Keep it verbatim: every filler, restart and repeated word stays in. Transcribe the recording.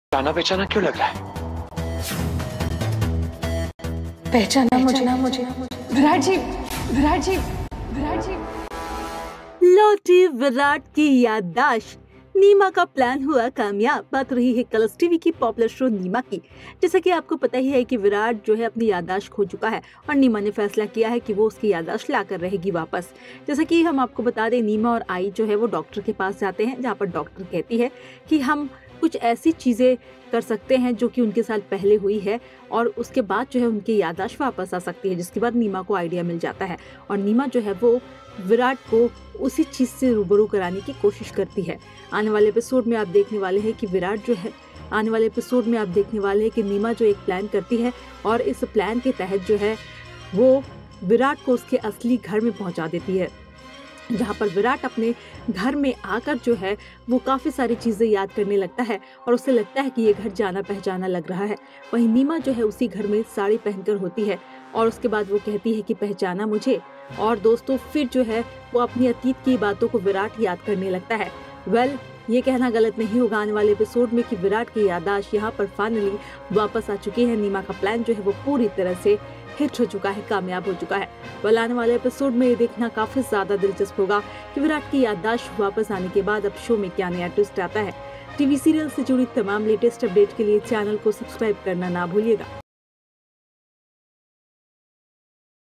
जाना पहचाना क्यों लग रहा है? पहचाना मुझे ना मुझे विराट जी विराट जी विराट जी लौटी विराट की याददाश्त। नीमा का प्लान हुआ कामयाब। बात रही है कलर्स टीवी की पॉपुलर शो नीमा की। जैसा कि आपको पता ही है कि विराट जो है अपनी याददाश्त खो चुका है और नीमा ने फैसला किया है कि वो उसकी याददाश्त लाकर रहेगी वापस। जैसा कि हम आपको बता दें, नीमा और आई जो है वो डॉक्टर के पास जाते हैं, जहाँ पर डॉक्टर कहती है कि हम कुछ ऐसी चीज़ें कर सकते हैं जो कि उनके साथ पहले हुई है और उसके बाद जो है उनकी याददाश्त वापस आ सकती है। जिसके बाद नीमा को आइडिया मिल जाता है और नीमा जो है वो विराट को उसी चीज़ से रूबरू कराने की कोशिश करती है। आने वाले एपिसोड में आप देखने वाले हैं कि विराट जो है आने वाले एपिसोड में आप देखने वाले हैं कि नीमा जो एक प्लान करती है और इस प्लान के तहत जो है वो विराट को उसके असली घर में पहुंचा देती है, जहाँ पर विराट अपने घर में आकर जो है वो काफ़ी सारी चीज़ें याद करने लगता है और उसे लगता है कि ये घर जाना पहचाना लग रहा है। वहीं नीमा जो है उसी घर में साड़ी पहनकर होती है और उसके बाद वो कहती है कि पहचाना मुझे। और दोस्तों फिर जो है वो अपनी अतीत की बातों को विराट याद करने लगता है। वेल ये कहना गलत नहीं होगा आने वाले एपिसोड में कि विराट की याददाश्त यहाँ पर फाइनली वापस आ चुकी है। नीमा का प्लान जो है वो पूरी तरह से हिट हो चुका है, कामयाब हो चुका है। वेल आने वाले एपिसोड में ये देखना काफी ज्यादा दिलचस्प होगा कि विराट की याददाश्त वापस आने के बाद अब शो में क्या नया ट्विस्ट आता है। टीवी सीरियल से जुड़ी तमाम लेटेस्ट अपडेट के लिए चैनल को सब्सक्राइब करना ना भूलिएगा।